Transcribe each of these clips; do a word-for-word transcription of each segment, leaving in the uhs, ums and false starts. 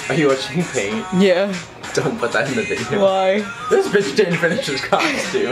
Are you watching paint? Yeah. Don't put that in the video. Why? This bitch didn't finish his costume.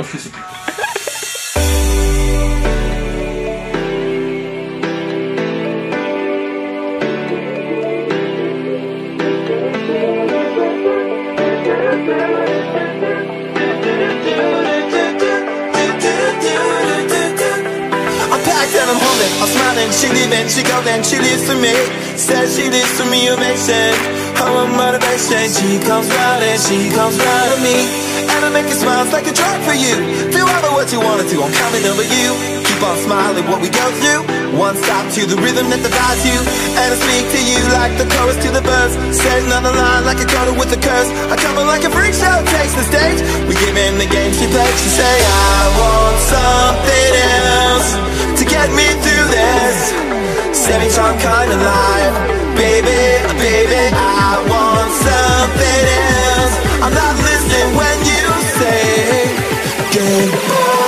I'm holding, I'm smiling, she leaving, she going, she leaves for me. Says she leaves for me, ovation, oh, motivation. She comes round and she comes round to me, and I make it smile, it's like a drug for you. Feel ever what you wanna do, I'm coming over you. Keep on smiling, what we go through. One stop to the rhythm that divides you, and I speak to you like the chorus to the verse. Says another line like a coda with a curse. I come in like a freak show, takes the stage. We give in the game she plays. She say, I want something else to get me through this semi-charm kind of life. Baby, baby, I want something else. I'm not listening when you say goodbye.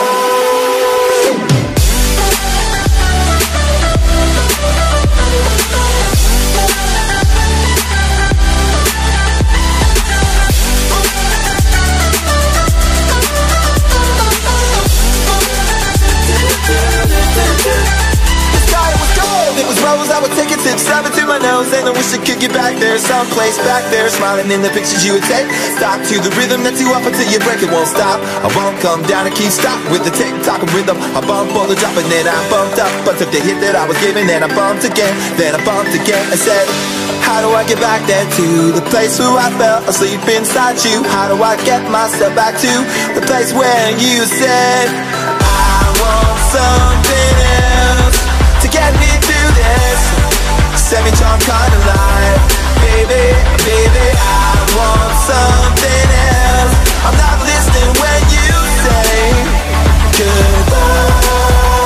I would take a tip, slap it to my nose, and I wish I could get back there, someplace back there, smiling in the pictures you would take. Stop to the rhythm that you up until you break, it won't stop. I won't come down and keep stop with the tick-tock rhythm. I bump on the drop and then I bumped up, but took the hit that I was giving, then I bumped again, then I bumped again and said, how do I get back there to the place where I fell asleep inside you? How do I get myself back to the place where you said, I want something else to get me through this semi-charm kind of life. Baby, baby, I want something else. I'm not listening when you say goodbye.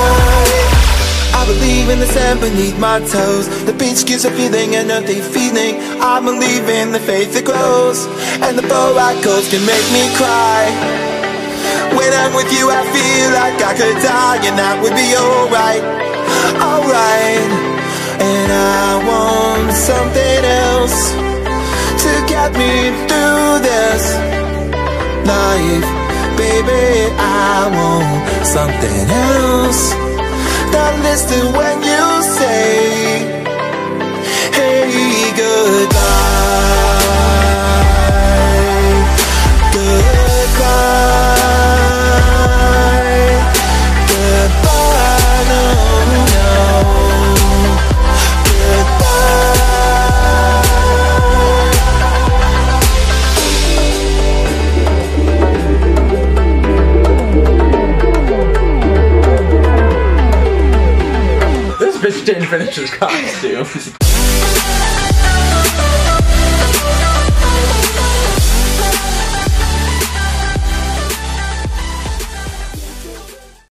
I believe in the sand beneath my toes. The beach gives a feeling, an earthly feeling. I believe in the faith that grows, and the bow I goes can make me cry. When I'm with you I feel like I could die, and that would be alright, alright. And I want something else to get me through this life. Baby, I want something else. Not listen when you say, hey, goodbye, goodbye, goodbye, no, no. This bitch didn't finish his costume.